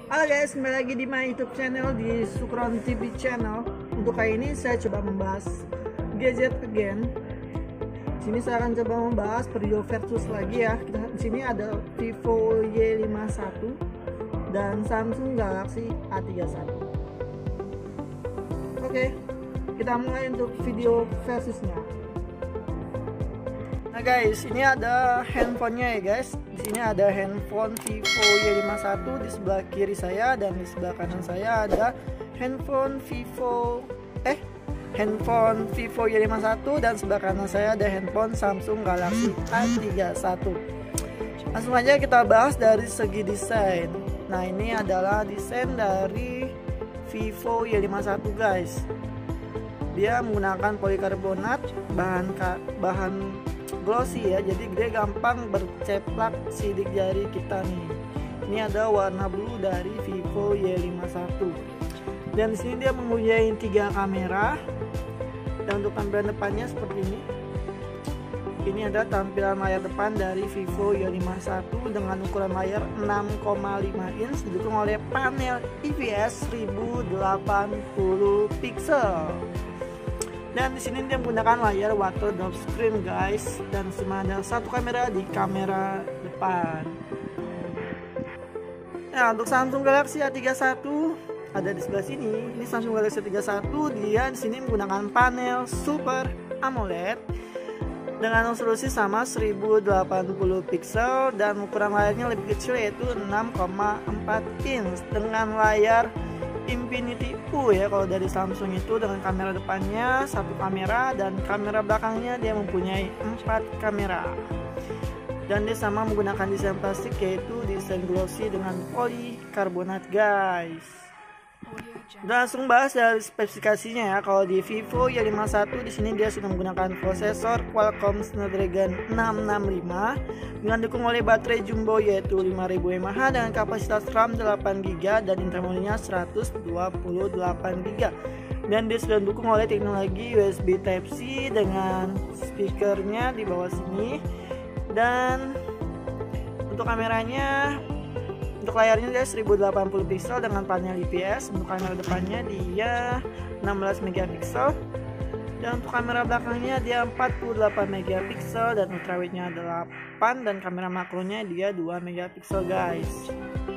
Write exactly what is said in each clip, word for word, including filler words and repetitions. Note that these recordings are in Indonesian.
Halo guys, kembali lagi di my YouTube channel, di Sukron T V channel. Untuk kali ini saya coba membahas gadget again. Di sini saya akan coba membahas Brio versus lagi ya. Kita di sini ada Vivo Y lima puluh satu dan Samsung Galaxy A tiga puluh satu. Oke, kita mulai untuk video versusnya. Nah guys, ini ada handphonenya ya guys. Di sini ada handphone Vivo Y lima puluh satu di sebelah kiri saya, dan di sebelah kanan saya ada handphone Vivo eh handphone Vivo Y lima puluh satu, dan sebelah kanan saya ada handphone Samsung Galaxy A tiga puluh satu. Langsung aja kita bahas dari segi desain. Nah, ini adalah desain dari Vivo Y lima puluh satu guys. Dia menggunakan polikarbonat, bahan bahan glossy ya, jadi dia gampang berceplak sidik jari kita nih. Ini ada warna blue dari Vivo Y lima puluh satu. Dan di sini dia mempunyai tiga kamera. Dan untuk tampilan depannya seperti ini. Ini ada tampilan layar depan dari Vivo Y lima puluh satu dengan ukuran layar enam koma lima inch, didukung oleh panel I P S seribu delapan puluh pixel. Dan di sini dia menggunakan layar water drop screen guys, dan cuma ada satu kamera di kamera depan. Nah, untuk Samsung Galaxy A tiga puluh satu ada di sebelah sini. Ini Samsung Galaxy A tiga puluh satu, dia di sini menggunakan panel Super AMOLED dengan resolusi sama seribu delapan puluh pixel, dan ukuran layarnya lebih kecil yaitu enam koma empat inch dengan layar Infinity U ya kalau dari Samsung itu, dengan kamera depannya satu kamera dan kamera belakangnya dia mempunyai empat kamera. Dan dia sama menggunakan desain plastik yaitu desain glossy dengan polikarbonat guys. Udah langsung bahas dari spesifikasinya ya. Kalau di Vivo Y lima puluh satu di sini dia sudah menggunakan prosesor Qualcomm Snapdragon enam enam lima dengan didukung oleh baterai jumbo yaitu lima ribu mAh dengan kapasitas RAM delapan giga dan internalnya seratus dua puluh delapan giga. Dan dia sudah didukung oleh teknologi U S B Type C dengan speakernya di bawah sini. Dan untuk kameranya, untuk layarnya dia seribu delapan puluh pixel dengan panel I P S. Untuk kamera depannya dia enam belas megapiksel, dan untuk kamera belakangnya dia empat puluh delapan megapiksel dan ultrawidenya delapan, dan kamera makronya dia dua megapiksel guys.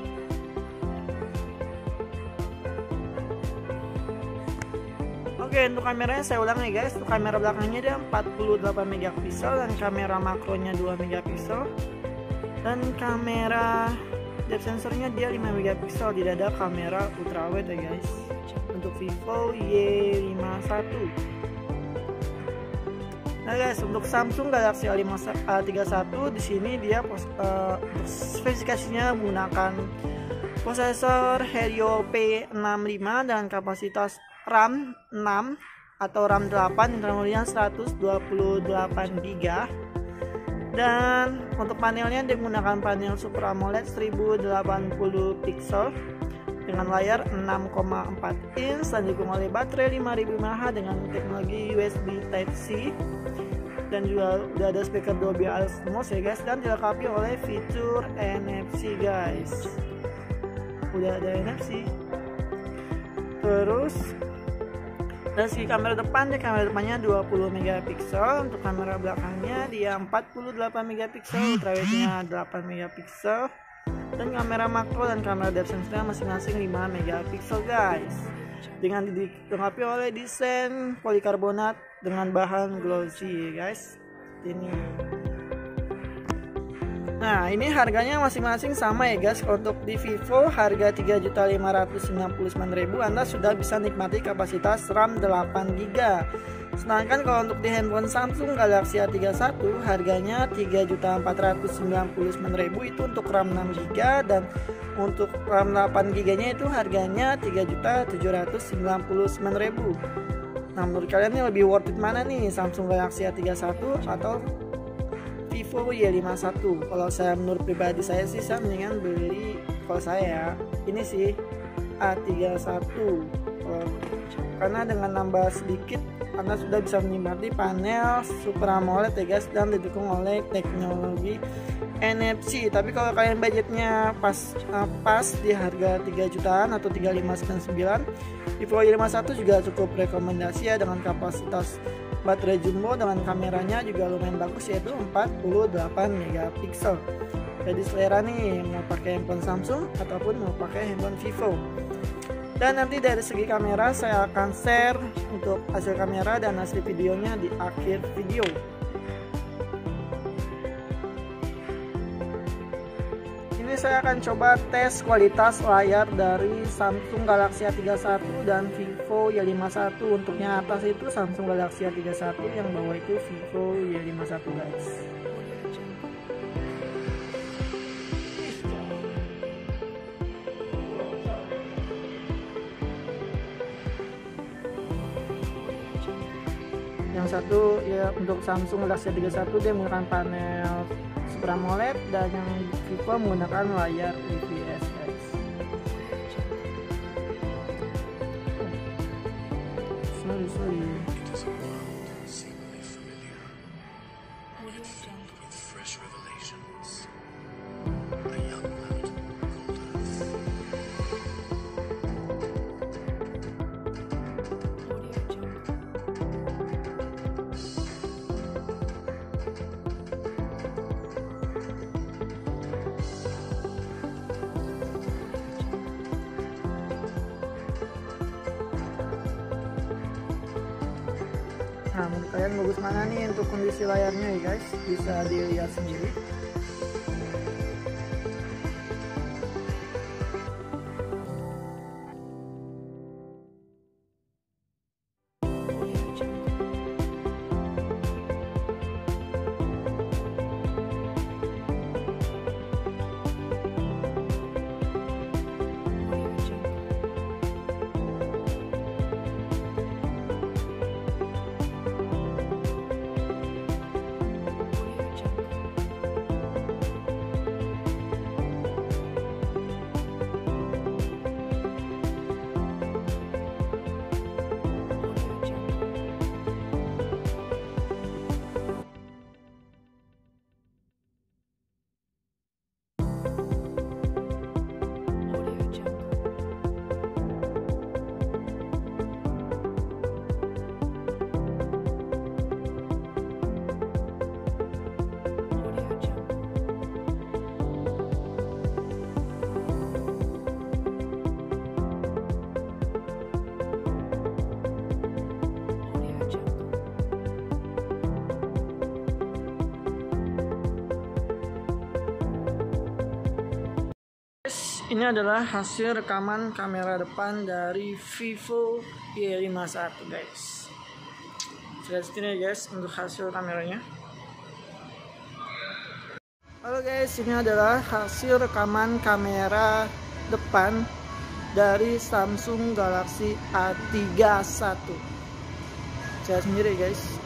Oke, untuk kameranya saya ulang nih guys. Untuk kamera belakangnya dia empat puluh delapan megapiksel dan kamera makronya dua megapiksel, dan kamera depth sensornya dia lima megapiksel. Tidak ada kamera ultrawide ya guys untuk Vivo Y lima puluh satu. Nah guys, untuk Samsung Galaxy A tiga puluh satu di sini dia pos, uh, spesifikasinya menggunakan prosesor Helio P enam puluh lima dengan kapasitas RAM enam atau RAM delapan, internalnya seratus dua puluh delapan giga. Dan untuk panelnya dia menggunakan panel Super AMOLED seribu delapan puluh pixel dengan layar enam koma empat inch dan didukung oleh baterai lima ribu mAh dengan teknologi U S B Type C, dan juga udah ada speaker Dolby Atmos ya guys, dan dilengkapi oleh fitur N F C guys. Udah ada N F C. Terus dari segi kamera depan, dia kamera depannya dua puluh megapiksel, untuk kamera belakangnya dia empat puluh delapan megapiksel, ultrawide-nya delapan megapiksel, dan kamera makro dan kamera depth sensor masing-masing lima megapiksel guys. Dengan dilengkapi oleh desain polikarbonat dengan bahan glossy guys. Ini. Nah, ini harganya masing-masing sama ya guys. Untuk di Vivo harga tiga juta lima ratus sembilan puluh sembilan ribu Anda sudah bisa nikmati kapasitas RAM delapan giga. Sedangkan kalau untuk di handphone Samsung Galaxy A tiga puluh satu harganya tiga juta empat ratus sembilan puluh sembilan ribu, itu untuk RAM enam giga, dan untuk RAM delapan giga nya itu harganya tiga juta tujuh ratus sembilan puluh sembilan ribu. Nah, menurut kalian ini lebih worth it mana nih, Samsung Galaxy A tiga puluh satu atau Vivo Y lima puluh satu? Kalau saya, menurut pribadi saya sih, saya mendingan beli, kalau saya ini sih A tiga puluh satu. Vivo, karena dengan nambah sedikit Anda sudah bisa menikmati panel Super AMOLED ya guys, dan didukung oleh teknologi N F C. Tapi kalau kalian budgetnya pas uh, pas di harga tiga jutaan atau tiga lima sembilan sembilan, Vivo Y lima puluh satu juga cukup rekomendasi ya, dengan kapasitas baterai jumbo dengan kameranya juga lumayan bagus, yaitu empat puluh delapan megapiksel. Jadi selera nih, mau pakai handphone Samsung ataupun mau pakai handphone Vivo. Dan nanti dari segi kamera saya akan share untuk hasil kamera dan hasil videonya di akhir video. Ini saya akan coba tes kualitas layar dari Samsung Galaxy A tiga puluh satu dan Vivo Y lima puluh satu. Untuk yang atas itu Samsung Galaxy A tiga puluh satu, yang bawah itu Vivo Y lima puluh satu guys. Yang satu ya, untuk Samsung Galaxy A tiga puluh satu dia menggunakan panel Super AMOLED, dan yang Vivo menggunakan layar I P S guys. Sorry sorry. Nah, menurut kalian bagus mana nih untuk kondisi layarnya ya guys, bisa dilihat sendiri. Ini adalah hasil rekaman kamera depan dari Vivo Y lima puluh satu guys. Lihat sini ya guys untuk hasil kameranya. Halo guys, ini adalah hasil rekaman kamera depan dari Samsung Galaxy A tiga puluh satu. Saya sendiri guys.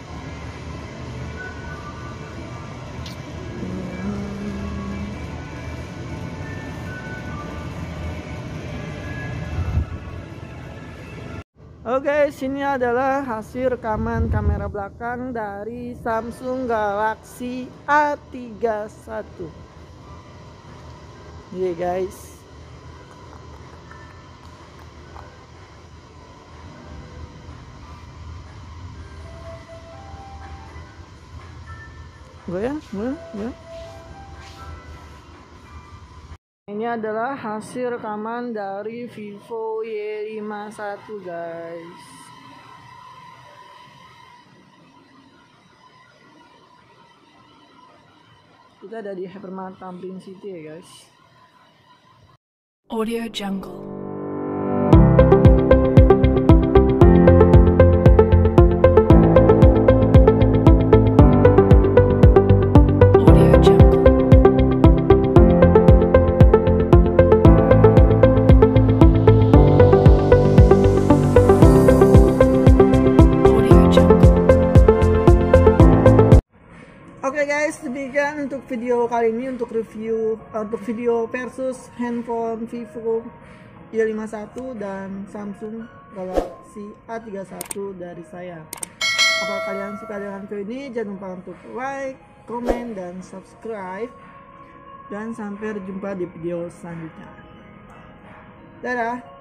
Oke guys, ini adalah hasil rekaman kamera belakang dari Samsung Galaxy A tiga puluh satu. Iya guys. Goyang, goyang, goyang. Ini adalah hasil rekaman dari Vivo Y lima puluh satu guys. Kita ada di Hypermart Tamrin City ya guys. Audio Jungle. Oke guys, demikian untuk video kali ini, untuk review untuk video versus handphone Vivo i lima satu dan Samsung Galaxy A tiga puluh satu dari saya. Apabila kalian suka dengan video ini, jangan lupa untuk like, komen, dan subscribe. Dan sampai jumpa di video selanjutnya. Dadah.